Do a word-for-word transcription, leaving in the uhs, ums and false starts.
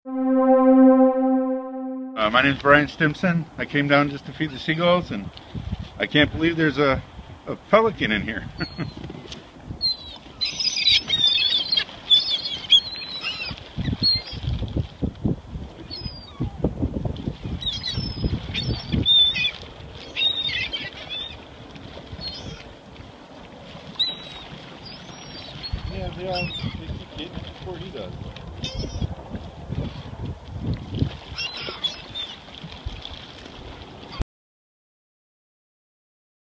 Uh, my name is Brian Stimson. I came down just to feed the seagulls, and I can't believe there's a, a pelican in here. Yeah, they all, they keep getting it before he does.